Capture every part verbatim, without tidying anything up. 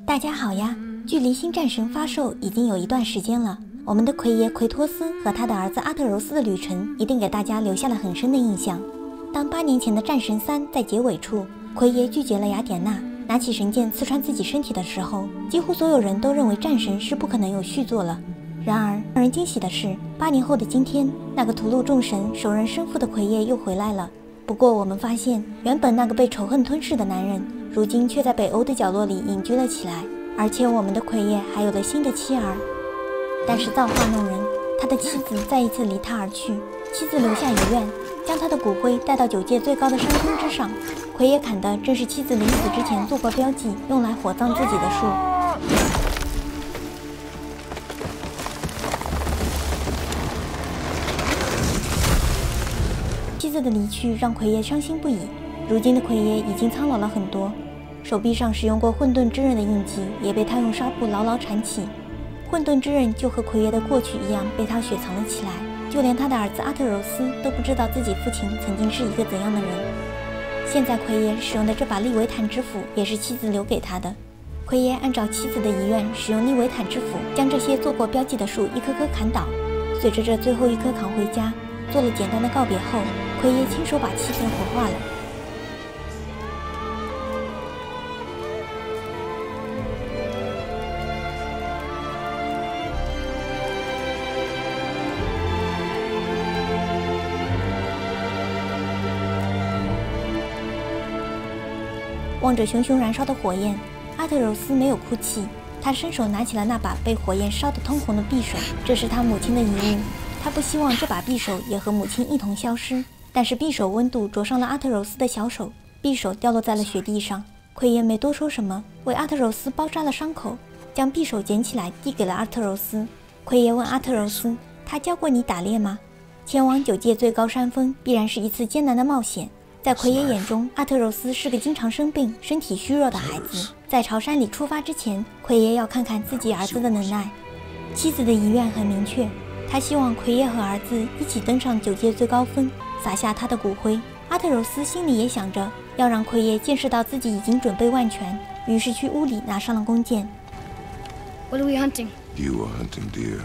大家好呀！距离新战神发售已经有一段时间了，我们的奎爷奎托斯和他的儿子阿特柔斯的旅程一定给大家留下了很深的印象。当八年前的战神三在结尾处，奎爷拒绝了雅典娜，拿起神剑刺穿自己身体的时候，几乎所有人都认为战神是不可能有续作了。然而，让人惊喜的是，八年后的今天，那个屠戮众神、手刃生父的奎爷又回来了。不过，我们发现，原本那个被仇恨吞噬的男人，如今却在北欧的角落里隐居了起来。而且，我们的奎爷还有了新的妻儿。但是造化弄人，他的妻子再一次离他而去。妻子留下遗愿，将他的骨灰带到九界最高的山峰之上。奎爷砍的正是妻子临死之前做过标记，用来火葬自己的树。妻子的离去让奎爷伤心不已。如今的奎爷已经苍老了很多，手臂上使用过混沌之刃的印记也被他用纱布牢牢缠起。混沌之刃就和奎爷的过去一样被他雪藏了起来，就连他的儿子阿特柔斯都不知道自己父亲曾经是一个怎样的人。现在奎爷使用的这把利维坦之斧也是妻子留给他的。奎爷按照妻子的遗愿，使用利维坦之斧将这些做过标记的树一棵棵砍倒，随着这最后一棵扛回家。做了简单的告别后，奎爷亲手把妻子火化了。望着熊熊燃烧的火焰，阿特柔斯没有哭泣，他伸手拿起了那把被火焰烧得通红的匕首，这是他母亲的遗物。他不希望这把匕首也和母亲一同消失，但是匕首温度灼伤了阿特柔斯的小手，匕首掉落在了雪地上。奎爷没多说什么，为阿特柔斯包扎了伤口，将匕首捡起来递给了阿特柔斯。奎爷问阿特柔斯：“他教过你打猎吗？”前往九界最高山峰必然是一次艰难的冒险。在奎爷眼中，阿特柔斯是个经常生病、身体虚弱的孩子。在朝山里出发之前，奎爷要看看自己儿子的能耐。妻子的遗愿很明确。他希望奎爷和儿子一起登上九界最高峰，撒下他的骨灰。阿特柔斯心里也想着要让奎爷见识到自己已经准备万全，于是去屋里拿上了弓箭。 What are we hunting? You are hunting deer.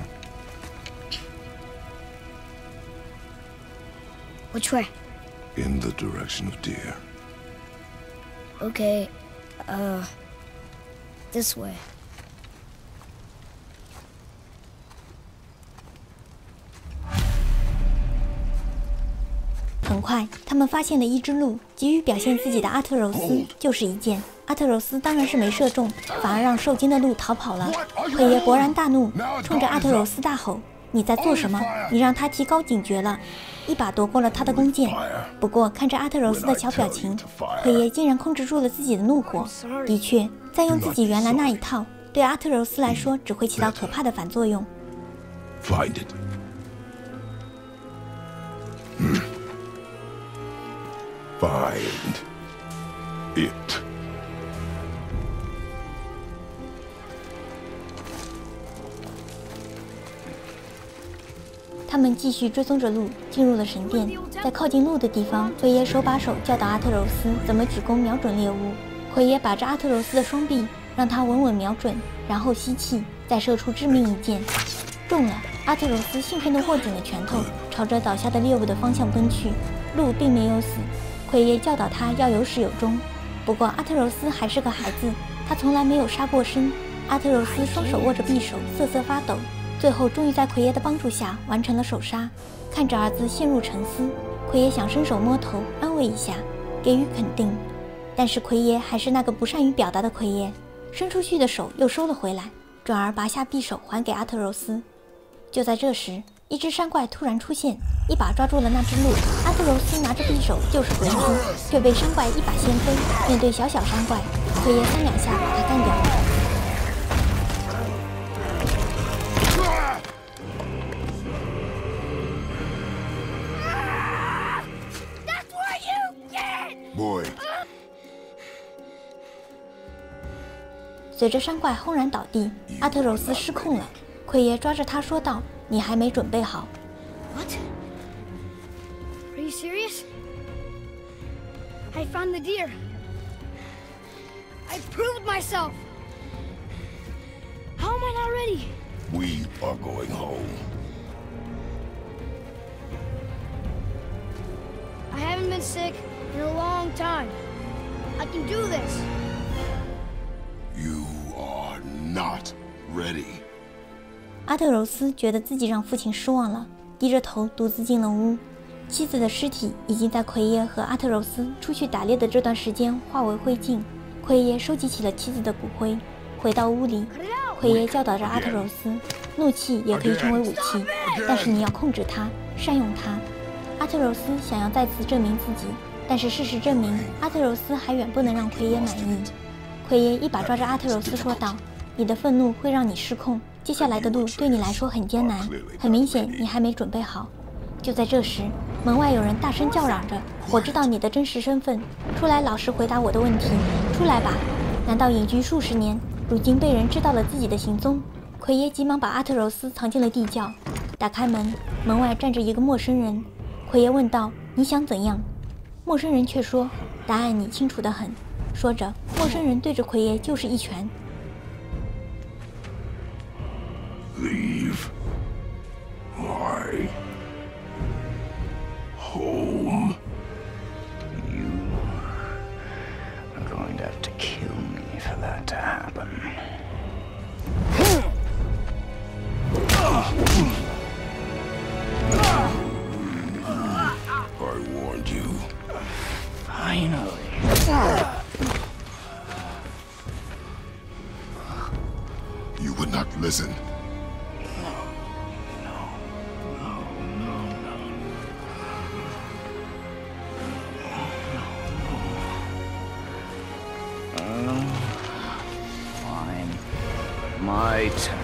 Which way? In the direction of deer. Okay, uh, this way. 很快，他们发现了一只鹿，急于表现自己的阿特柔斯就是一箭。阿特柔斯当然是没射中，反而让受惊的鹿逃跑了。奎爷勃然大怒，冲着阿特柔斯大吼：“你在做什么？你让他提高警觉了！”一把夺过了他的弓箭。不过看着阿特柔斯的小表情，奎爷竟然控制住了自己的怒火。的确，再用自己原来那一套，对阿特柔斯来说只会起到可怕的反作用。 Find it. Find it. 他们继续追踪着鹿，进入了神殿。在靠近鹿的地方，奎爷手把手教导阿特柔斯怎么举弓瞄准猎物。奎爷把着阿特柔斯的双臂，让他稳稳瞄准，然后吸气，再射出致命一箭，中了。阿特柔斯兴奋地握紧了拳头，朝着倒下的猎物的方向奔去。鹿并没有死。奎爷教导他要有始有终，不过阿特柔斯还是个孩子，他从来没有杀过生。阿特柔斯双手握着匕首，瑟瑟发抖，最后终于在奎爷的帮助下完成了手杀。看着儿子陷入沉思，奎爷想伸手摸头安慰一下，给予肯定，但是奎爷还是那个不善于表达的奎爷，伸出去的手又收了回来，转而拔下匕首还给阿特柔斯。就在这时，一只山怪突然出现，一把抓住了那只鹿。阿特柔斯拿着匕首就是回击，却被山怪一把掀飞。面对小小山怪，奎爷三两下把他干掉了。 Boy. 随着山怪轰然倒地，阿特柔斯失控了。奎爷抓着他说道：“你还没准备好。” What? Are you serious? I found the deer. I proved myself. How am I not ready? We are going home. I haven't been sick in a long time. I can do this. You are not ready. 阿特柔斯觉得自己让父亲失望了，低着头独自进了屋。妻子的尸体已经在奎耶和阿特柔斯出去打猎的这段时间化为灰烬。奎耶收集起了妻子的骨灰，回到屋里。奎耶教导着阿特柔斯，怒气也可以成为武器，但是你要控制它，善用它。阿特柔斯想要再次证明自己，但是事实证明，阿特柔斯还远不能让奎耶满意。奎耶一把抓着阿特柔斯说道：“你的愤怒会让你失控，接下来的路对你来说很艰难，很明显你还没准备好。”就在这时，门外有人大声叫嚷着：“我知道你的真实身份，出来老实回答我的问题，出来吧！难道隐居数十年，如今被人知道了自己的行踪？”奎耶急忙把阿特柔斯藏进了地窖。打开门，门外站着一个陌生人。奎耶问道：“你想怎样？”陌生人却说：“答案你清楚得很。”说着，陌生人对着奎耶就是一拳。 Leave my home. You are going to have to kill me for that to happen. I warned you. Finally. You would not listen. My turn.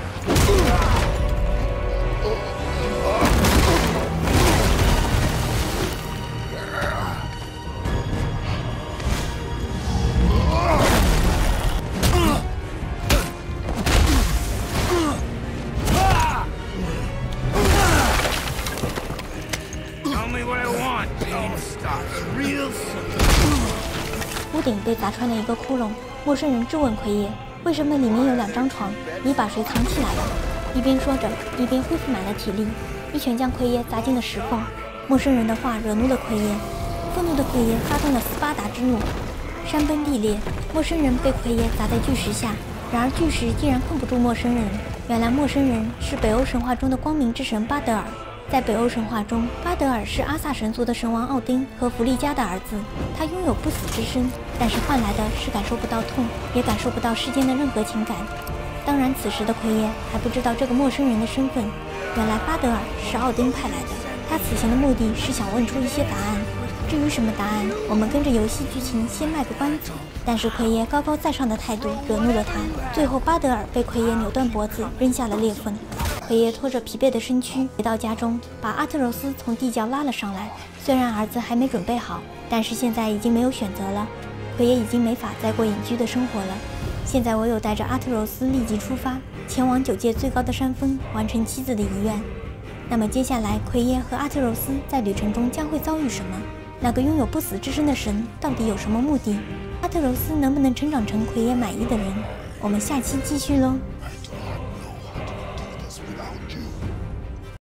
Tell me what I want. Pain stops real soon. 屋顶被砸穿了一个窟窿，陌生人质问奎耶。 为什么里面有两张床？你把谁藏起来了？一边说着，一边恢复满了体力，一拳将奎耶砸进了石缝。陌生人的话惹怒了奎耶，愤怒的奎耶发动了斯巴达之怒，山崩地裂。陌生人被奎耶砸在巨石下，然而巨石竟然困不住陌生人。原来陌生人是北欧神话中的光明之神巴德尔。在北欧神话中，巴德尔是阿萨神族的神王奥丁和弗利嘉的儿子，他拥有不死之身。 但是换来的是感受不到痛，也感受不到世间的任何情感。当然，此时的奎耶还不知道这个陌生人的身份。原来巴德尔是奥丁派来的，他此行的目的是想问出一些答案。至于什么答案，我们跟着游戏剧情先卖个关子。但是奎耶高高在上的态度惹怒了他，最后巴德尔被奎耶扭断脖子，扔下了裂缝。奎耶拖着疲惫的身躯回到家中，把阿特柔斯从地窖拉了上来。虽然儿子还没准备好，但是现在已经没有选择了。 奎耶已经没法再过隐居的生活了，现在唯有带着阿特柔斯立即出发，前往九界最高的山峰，完成妻子的遗愿。那么接下来，奎耶和阿特柔斯在旅程中将会遭遇什么？那个拥有不死之身的神到底有什么目的？阿特柔斯能不能成长成奎耶满意的人？我们下期继续喽。